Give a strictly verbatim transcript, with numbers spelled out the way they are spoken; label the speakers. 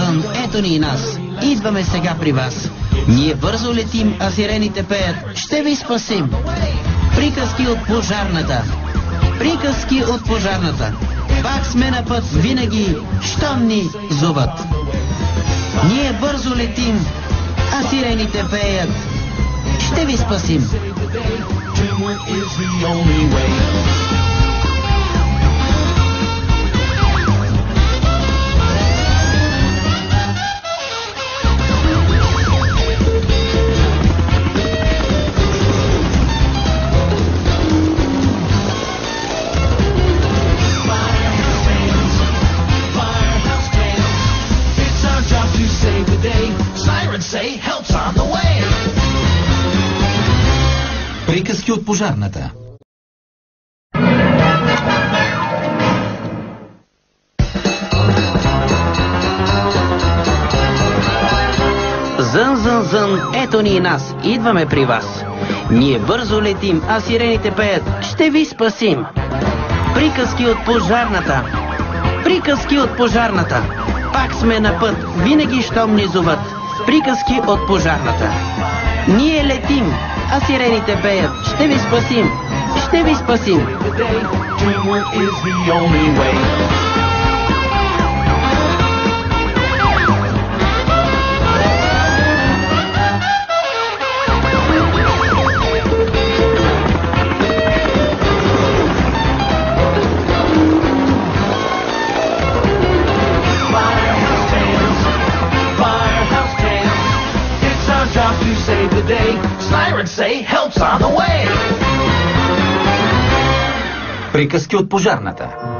Speaker 1: зън, ето ни и нас. Идваме сега при вас. Ние бързо летим, а сирените пеят. Ще ви спасим. Приказки от пожарната. Приказки от пожарната. Пак сме на път, винаги, щом ни зоват. Ние бързо летим, а сирените пеят. Ще ви спасим.
Speaker 2: Приказки от пожарната.
Speaker 1: Зън, зън, зън, ето ни и нас. Идваме при вас. Ние бързо летим, а сирените пеят. Ще ви спасим. Приказки от пожарната. Приказки от пожарната. Пак сме на път, винаги щом ни зоват. Приказки от пожарната. Ние летим, а сирените пеят. Ще ви спасим. Ще ви спасим.
Speaker 2: Приказки от пожарната.